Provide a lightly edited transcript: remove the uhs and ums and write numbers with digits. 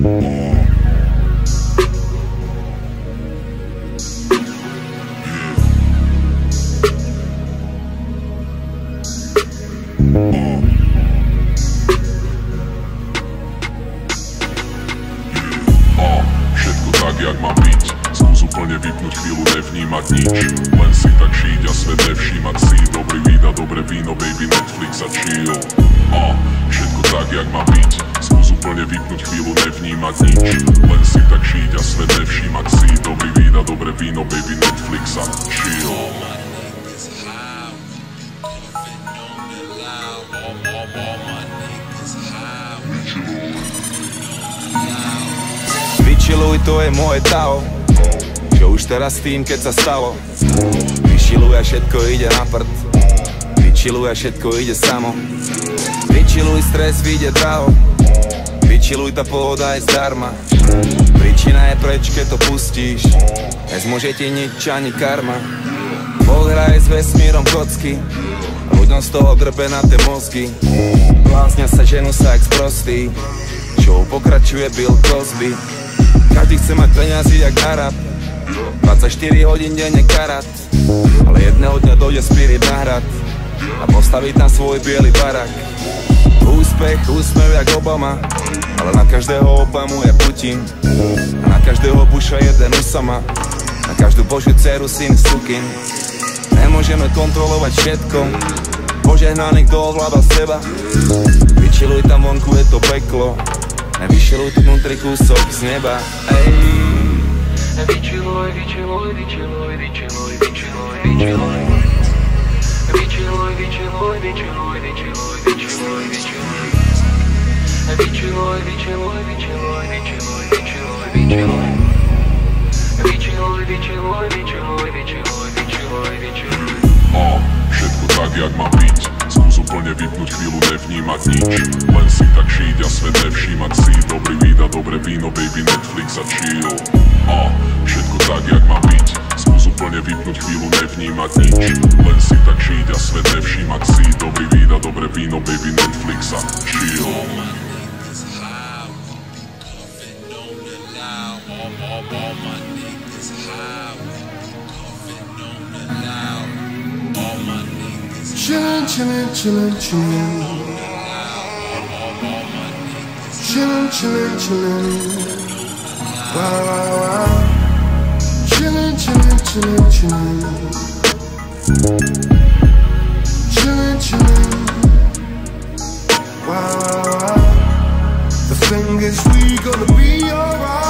Všetko tak, jak má byť. Skús úplne vypnúť chvíľu, nevnímať nič. Len si tak žiť a svet nevšímať si. Dobrý víd a dobré víno, baby, Netflix a chill. Všetko tak, jak má byť. Skús úplne vypnúť chvíľu, nevnímať nič. Len si tak žiť a svet nevšímať si. Dobrý víd a dobré víno, baby, Netflix a chill. Vyčiluj, to je moje tao. Čo už teraz s tým, keď sa stalo. Vyčiluj a všetko ide na prd. Vyčiluj a všetko ide samo. Vyčiluj, stres vyjde draho. Vyčiluj, tá pohoda je zdarma. Príčina je preč, keď to pustíš. Nezmôže ti nič ani karma. Boh hraje s vesmírom kocky. Ľuďom z toho drbe na tie mozgy. Bláznia sa, ženú sa jak sprostý. Show pokračuje Bill Cosby. Každý chce mať peniazy jak Arab. 24 hodín denne karát. Ale jedného dňa dojde Spirit na hrad a postaví tam svoj biely barak. Úspech, úsmev jak Obama. Ale na každého Obamu je Putin. A na každého Busha jeden Usama. Na každú Božiu dceru syn sukin. Nemôžeme kontrolovať všetko. Požehnaný, kto ovláda seba. Vyčiluj, tam vonku je to peklo. Nevyšiluj tu vnútri kúsok z neba. Vyčiluj, vyčiluj, vyčiluj, vyčiluj, vyčiluj, vyčiluj. Vyčiluj, vyčiluj, vyčiluj, vyčiluj, vyčiluj, vyčiluj. Vyčiluj, vyčiluj, vyčiluj, vyčiluj, vyčiluj, vyčiluj. Vyčiluj, vyčiluj, vyčiluj, vyčiluj, vyčiluj, vyčiluj. Všetko tak, jak má byť. Skús úplne vypnúť chvíľu, nevnímať nič. Len si tak žiť a svet nevšímať si. Dobrý víd a dobré víno, baby, Netflix a chill. Všetko tak, jak má byť. Skús úplne vypnúť chvíľu, nevnímať nič. Len si tak žiť a svet nevšímať si. Dobrý víd a dobré víno, baby, Netflix a chill. Chillin', chillin', chillin', chillin'. Chillin', chillin', chillin'. Wow, wow, wow. Chillin', chillin', chillin', chillin'. Chillin', chillin'. Wow, wow, wow. The thing is, we gonna be alright.